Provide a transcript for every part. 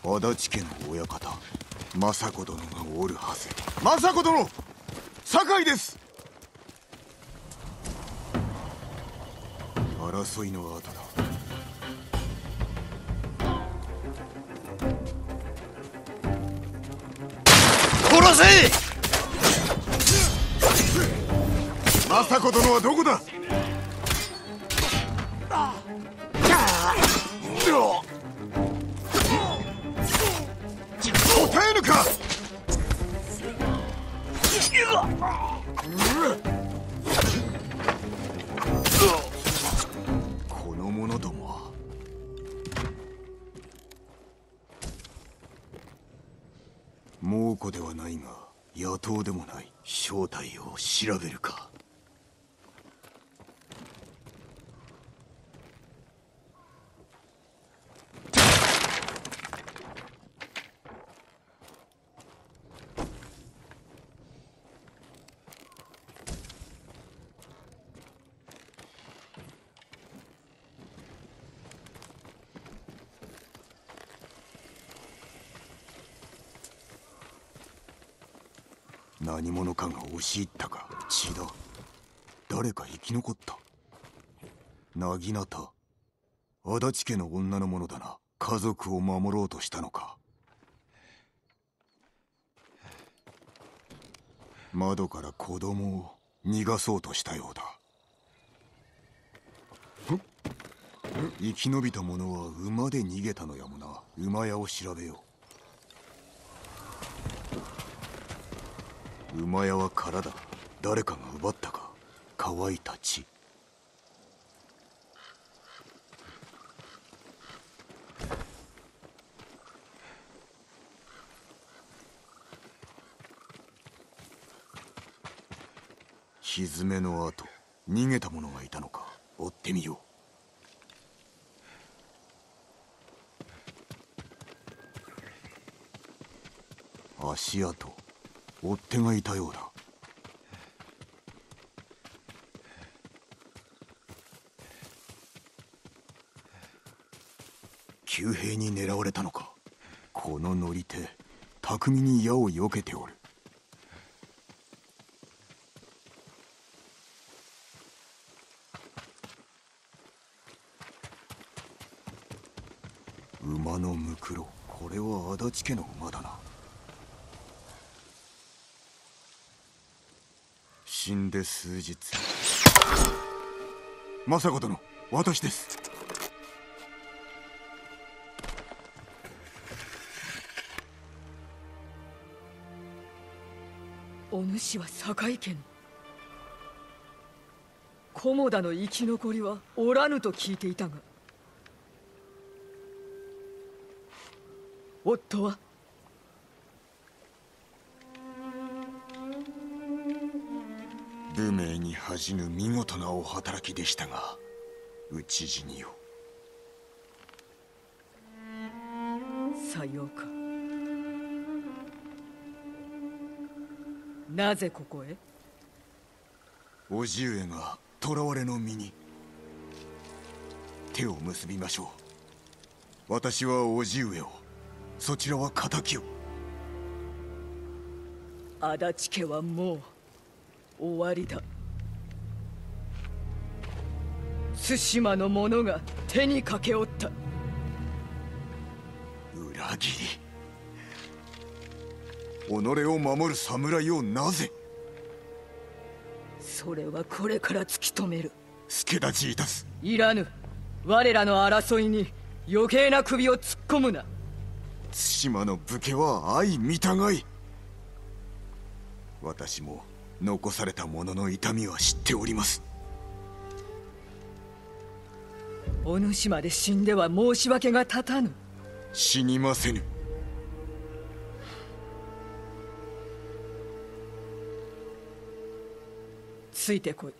足立家の親方政子殿がおるはず。政子殿、酒井です。争いの後だ。殺せ！政子殿はどこだ？答えぬか！この者どもは猛虎ではないが野党でもない。正体を調べるか。何者かが押し入ったか。血だ。誰か生き残った。薙刀、足立家の女のものだな。家族を守ろうとしたのか。窓から子供を逃がそうとしたようだ。生き延びた者は馬で逃げたのやもな。馬屋を調べよう。馬屋は空だ。誰かが奪ったか。乾いた血。蹄の跡。逃げた者がいたのか。追ってみよう。足跡。追っ手がいたようだ。旧兵に狙われたのか。この乗り手巧みに矢を避けておる。馬のむくろ。これは足立家の馬だな。死んで数日。政子殿、私です。 お主は堺家の。菰田の生き残りはおらぬと聞いていたが、夫は？ 武名に恥じぬ見事なお働きでしたが、討ち死にを。 さようか。なぜここへ？ 叔父上が囚われの身に。手を結びましょう。私は叔父上を、そちらは敵を。 足立家はもう終わりだ。対馬の者が手にかけおった。 裏切り。己を守る侍をなぜ。 それはこれから突き止める。 助太刀いたす。 いらぬ。我らの争いに余計な首を突っ込むな。 対馬の武家は相見たがい。私も残された者の痛みは知っております。 お主まで死んでは申し訳が立たぬ。 死にませぬ。 ついてこい。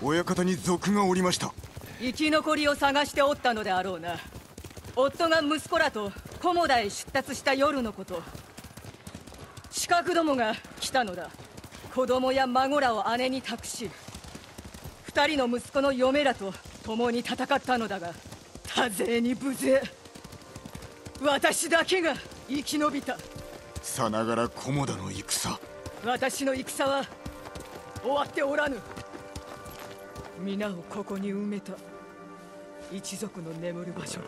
親方に賊がおりました。 生き残りを探しておったのであろうな。夫が息子らと菰田へ出立した夜のこと、刺客どもが来たのだ。子供や孫らを姉に託し、二人の息子の嫁らと共に戦ったのだが、多勢に無勢。私だけが生き延びた。 さながら菰田の戦。 私の戦は終わっておらぬ。皆をここに埋めた。一族の眠る場所に。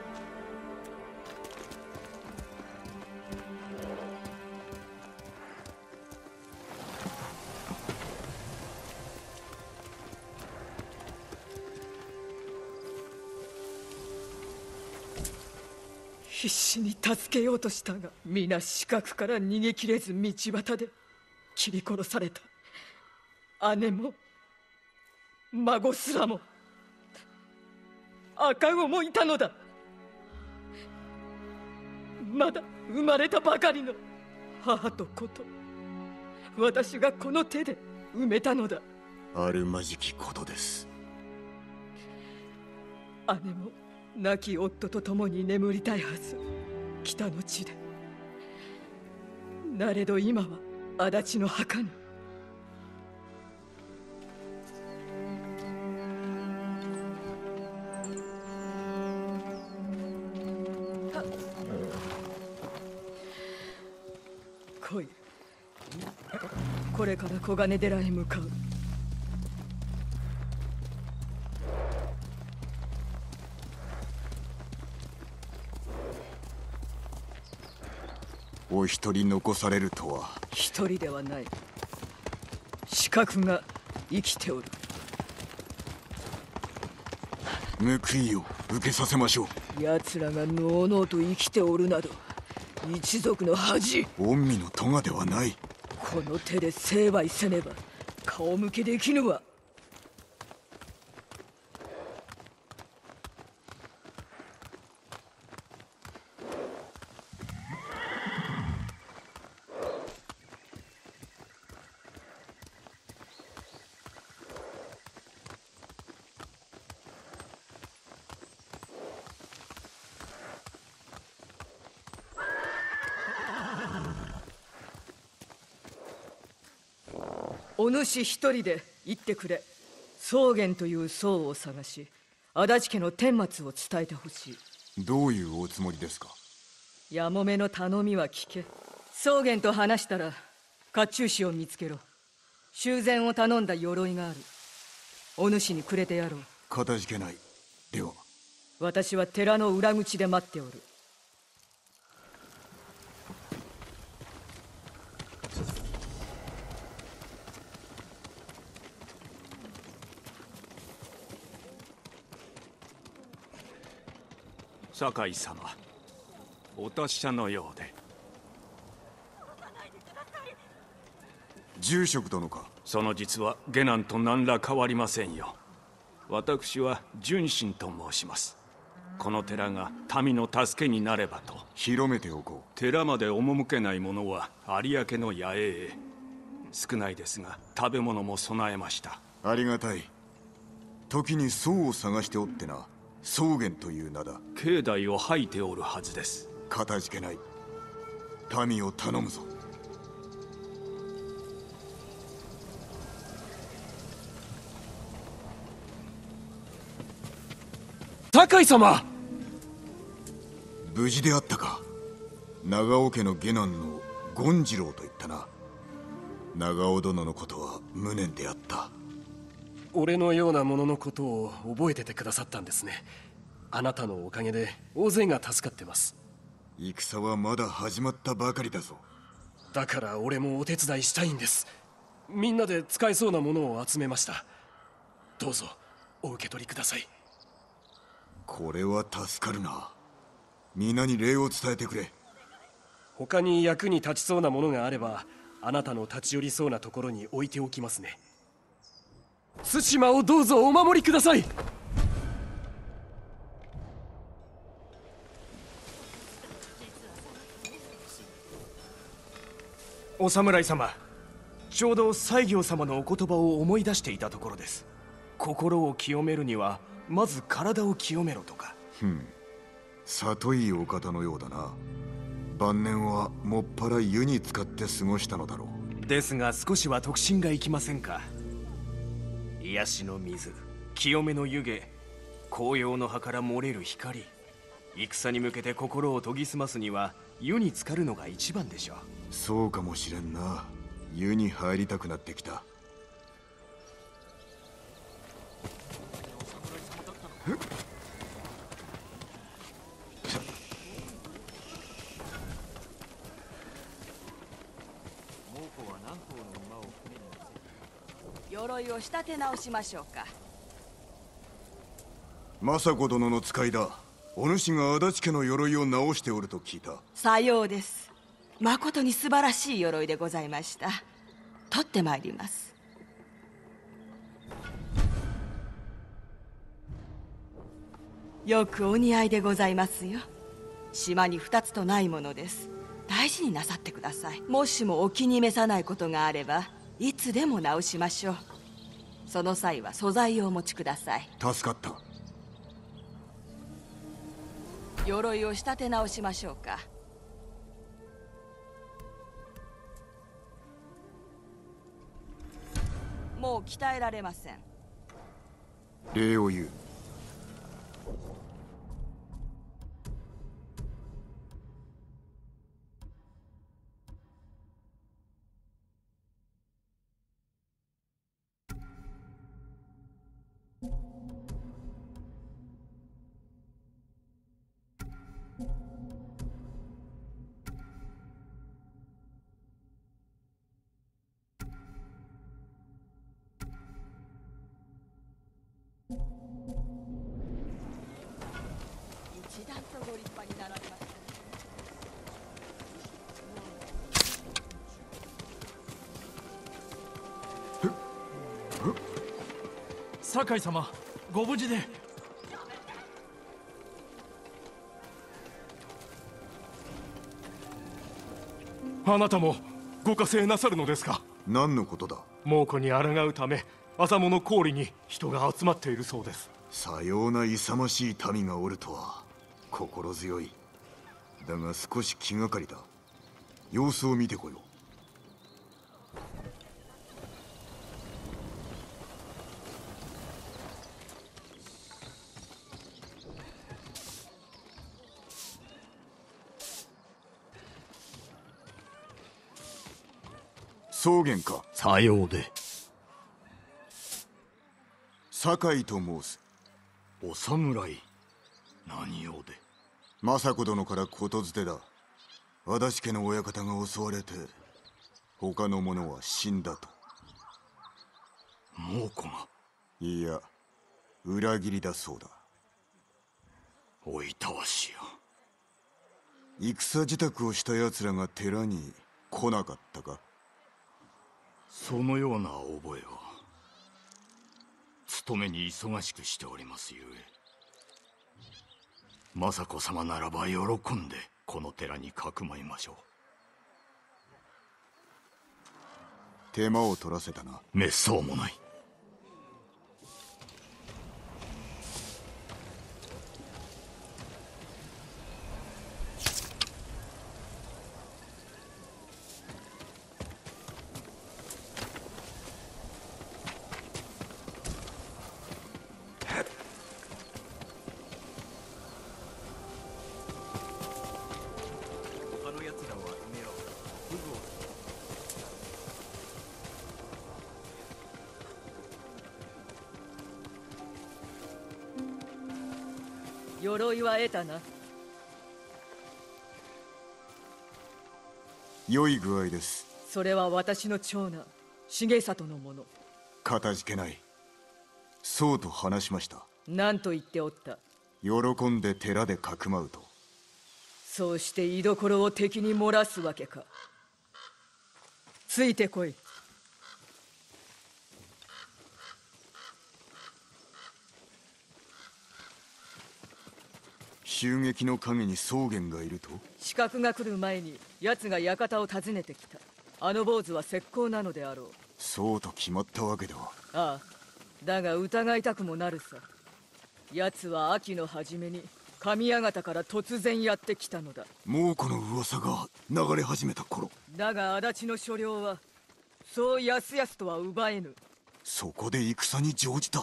必死に助けようとしたが、皆死角から逃げきれず道端で切り殺された。姉も孫すらも、赤子もいたのだ。まだ生まれたばかりの母と子と、私がこの手で埋めたのだ。 あるまじきことです。 姉も亡き夫と共に眠りたいはず、北の地で。なれど今は足立の墓に。来い。これから小金寺へ向かう。 お一人残されるとは。 一人ではない。刺客が生きておる。 報いを受けさせましょう。奴らがのうのうと生きておるなど、一族の恥。 御身の咎ではない。 この手で成敗せねば顔向けできぬわ。お主一人で行ってくれ。宗玄という僧を探し、足立家の顛末を伝えてほしい。どういうおつもりですか。 やもめの頼みは聞け。宗玄と話したら甲冑師を見つけろ。修繕を頼んだ鎧がある。お主にくれてやろう。 かたじけない。では私は寺の裏口で待っておる。 酒井様、お達者のようで。 住職殿か。 その実は下男と何ら変わりませんよ。私は純真と申します。この寺が民の助けになればと。 広めておこう。 寺まで赴けない者は有明の野営へ。少ないですが食べ物も備えました。 ありがたい。時に僧を探しておってな。宗玄という名だ。 境内を吐いておるはずです。 かたじけない。民を頼むぞ。 酒井様、 無事であったか。長尾家の下男の権次郎と言ったな。長尾殿のことは無念であった。 俺のようなもののことを覚えててくださったんですね。あなたのおかげで大勢が助かってます。 戦はまだ始まったばかりだぞ。 だから俺もお手伝いしたいんです。みんなで使えそうなものを集めました。どうぞお受け取りください。 これは助かるな。皆に礼を伝えてくれ。 他に役に立ちそうなものがあれば、あなたの立ち寄りそうなところに置いておきますね。対馬をどうぞお守りください。 お侍様、ちょうど西行様のお言葉を思い出していたところです。 心を清めるにはまず体を清めろとか。 里いいお方のようだな。晩年はもっぱら湯に浸かって過ごしたのだろう。 ですが少しは得心がいきませんか。癒しの水、清めの湯気、紅葉の葉から漏れる光、戦に向けて心を研ぎ澄ますには湯に浸かるのが一番でしょう。 そうかもしれんな。湯に入りたくなってきた。 鎧を仕立て直しましょうか。 政子殿の使いだ。お主が足立家の鎧を直しておると聞いた。 さようです。まことに素晴らしい鎧でございました。取ってまいります。よくお似合いでございますよ。島に2つとないものです。大事になさってください。もしもお気に召さないことがあればいつでも直しましょう。その際は素材をお持ちください。 助かった。 鎧を仕立て直しましょうか。もう鍛えられません。 礼を言う。 一段とご立派になられましたね。 酒井様、ご無事で。あなたもご加勢なさるのですか？ 何のことだ？ 猛虎に抗うため朝物氷に人が集まっているそうです。 さような勇ましい民がおるとは心強い。だが少し気がかりだ。様子を見てこよう。草原か？ さようで。 酒井と申す。 お侍、何用で？ 政子殿からことづてだ。足立家の親方が襲われて他の者は死んだと。 猛虎が？ いや、裏切りだそうだ。 おいたわしや。 戦支度をした奴らが寺に来なかったか？ そのような覚えは。勤めに忙しくしておりますゆえ。政子様ならば喜んでこの寺にかくまいましょう。 手間を取らせたな。 めっそうもない。 鎧は得たな。 良い具合です。 それは私の長男重里のもの。 かたじけない。そうと話しました。 何と言っておった？ 喜んで寺でかくまうと。 そうして居所を敵に漏らすわけか。ついてこい。 襲撃の陰に草原がいると？ 刺客が来る前に奴が館を訪ねてきた。あの坊主は石膏なのであろう。 そうと決まったわけでは。 ああ、 だが疑いたくもなるさ。奴は秋の初めに神谷方から突然やってきたのだ。 猛虎の噂が流れ始めた頃。 だが足立の所領はそうやすやすとは奪えぬ。 そこで戦に乗じた。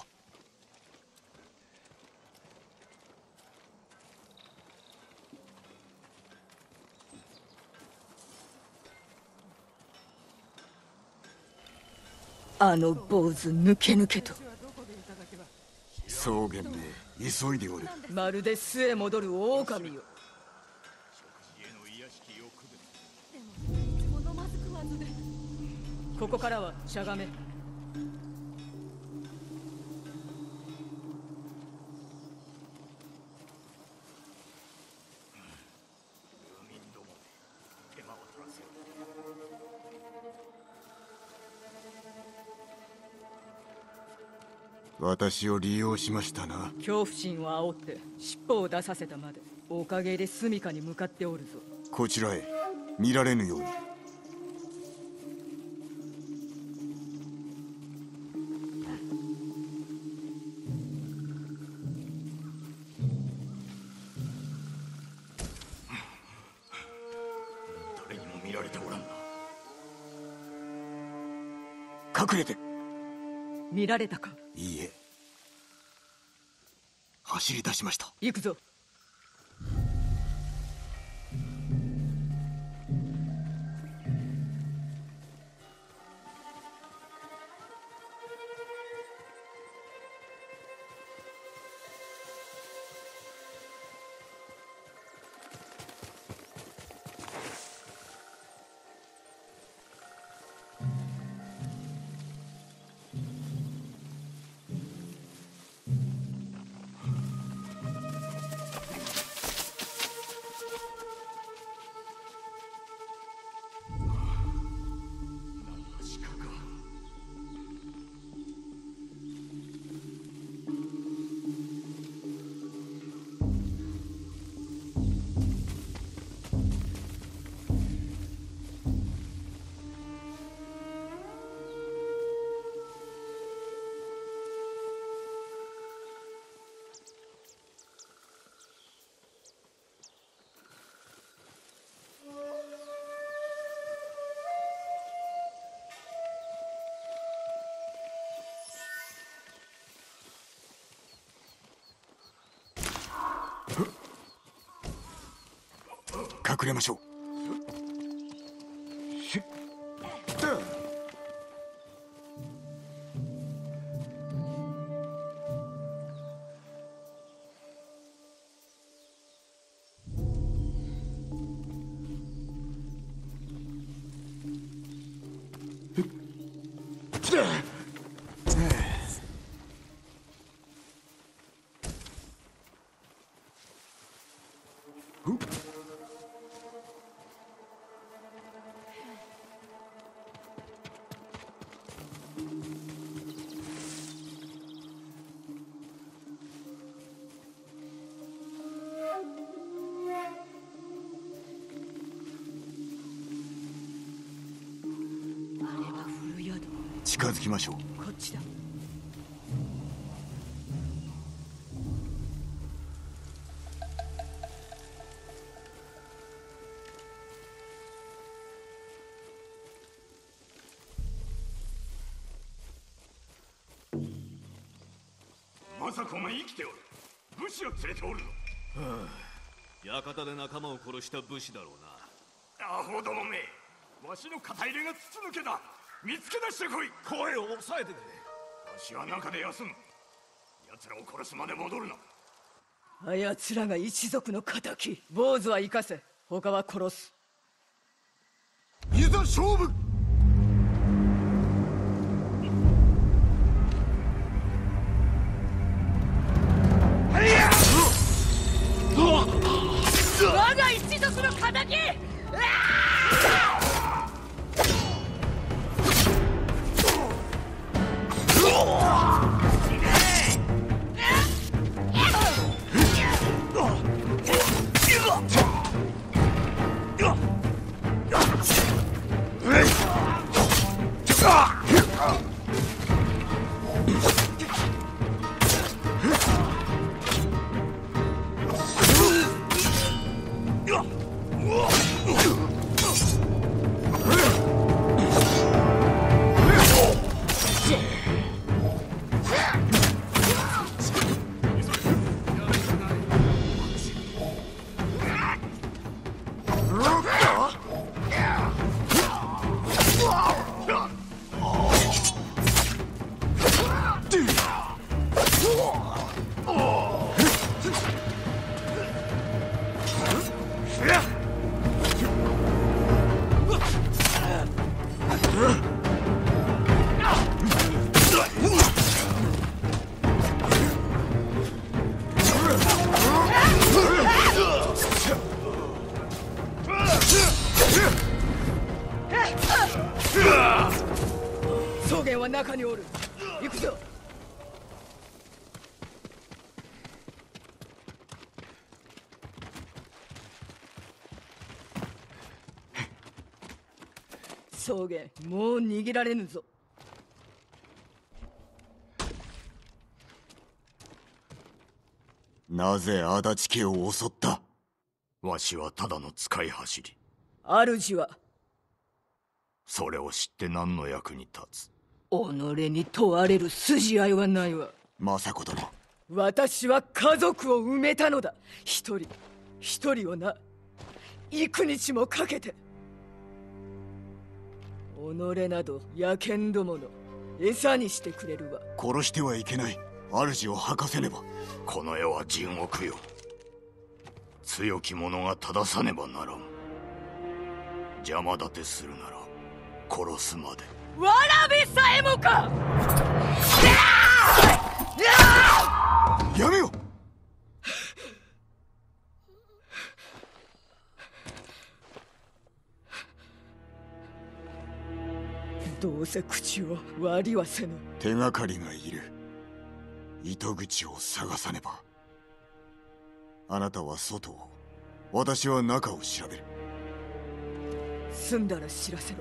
あの坊主抜け抜けと。 草原め急いでおる。 まるで巣へ戻る狼よ。ここからはしゃがめ。 私を利用しましたな。 恐怖心を煽って尻尾を出させたまで。おかげで住処に向かっておるぞ。 こちらへ見られぬように。 誰にも見られておらんな。 隠れて。 見られたか。 いいえ、走り出しました。 行くぞ。 隠れましょう。近づきましょう。 こっちだ。 まさかお前生きておる。武士を連れておるぞ。 館で仲間を殺した武士だろうな。 アホどもめ、わしの肩入れが筒抜けだ。見つけ出してこい。 声を抑えてくれ。 わしは中で休む。奴らを殺すまで戻るな。 あやつらが一族の敵。坊主は生かせ、他は殺す。 いざ勝負。 我が一族の敵。 は中におる。行くぞ。草原、もう逃げられぬぞ。 なぜ足立家を襲った？ わしはただの使い走り。 主はそれを知って何の役に立つ？ 己に問われる筋合いはないわ。 政子殿、 私は家族を埋めたのだ。一人をな、幾日もかけて。己など野犬どもの餌にしてくれるわ。 殺してはいけない。主を吐かせねば。 この世は地獄よ。強き者が正さねばならん。邪魔立てするなら殺すまで。 わらびさえもか。 やめよ。 どうせ口を割りはせぬ。 手がかりがいる。糸口を探さねば。あなたは外を、私は中を調べる。 済んだら知らせろ。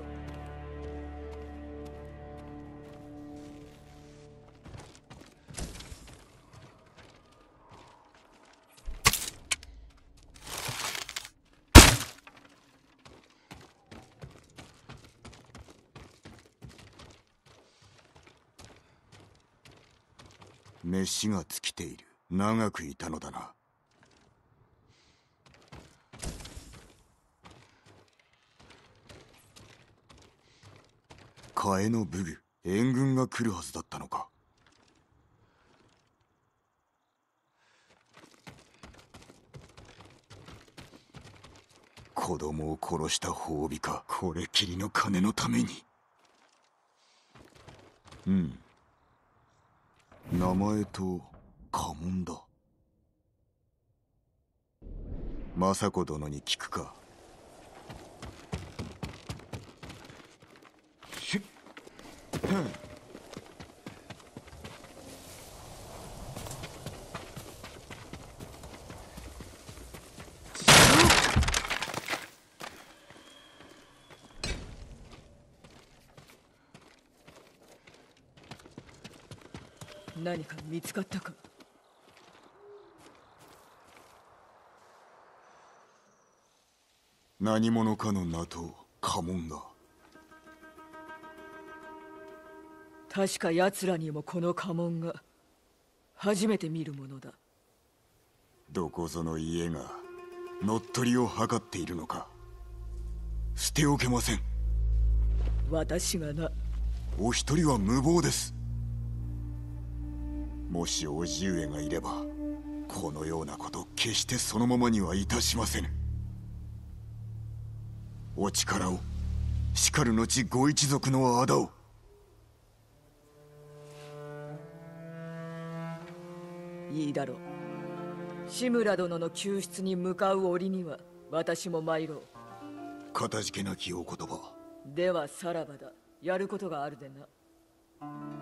飯が尽きている。長くいたのだな。替えの武具、援軍が来るはずだったのか。子供を殺した褒美か。これきりの金のために。名前と家紋だ。政子殿に聞くか。 何か見つかったか。 何者かの名と家紋が。 確か奴らにもこの家紋が。初めて見るものだ。 どこぞの家が乗っ取りを図っているのか。捨ておけません。 私がな。 お一人は無謀です。もし叔父上がいれば、このようなこと決してそのままにはいたしませぬ。お力を、しかる後ご一族の仇を。 いいだろう。志村殿の救出に向かう折には私も参ろう。 かたじけなきお言葉。 ではさらばだ。やることがあるでな。